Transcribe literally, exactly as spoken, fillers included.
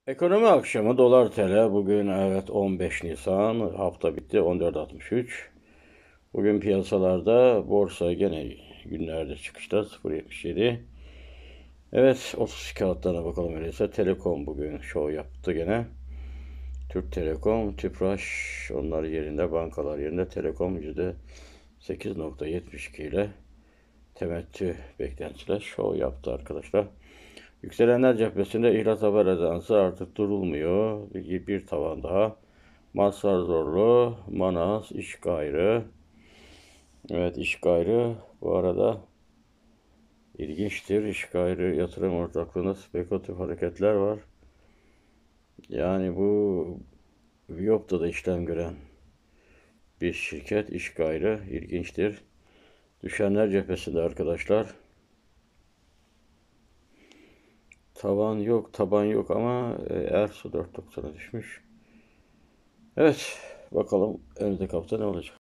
Ekonomi akşamı dolar T L bugün evet on beş Nisan hafta bitti on dört altmış üç. Bugün piyasalarda borsa gene günlerde çıkışta sıfır virgül yetmiş yedi. Evet otuz kağıtlarına bakalım öyleyse. Telekom bugün show yaptı gene. Türk Telekom, Tüpraş onlar yerinde, bankalar yerinde. Telekom yüzde sekiz nokta yetmiş iki ile temettü beklentiler show yaptı arkadaşlar. Yükselenler cephesinde ihlas haber ajansı artık durulmuyor. Bir, bir tavan daha. Mazhar Zorlu, Manas, İş Gayrı. Evet İş Gayrı bu arada ilginçtir. İş Gayrı yatırım ortaklığında spekülatif hareketler var. Yani bu Viyop'ta da işlem gören bir şirket İş Gayrı ilginçtir. Düşenler cephesinde arkadaşlar. Tavan yok, taban yok ama Ersu dört doksana düşmüş. Evet, bakalım önümüzdeki hafta ne olacak?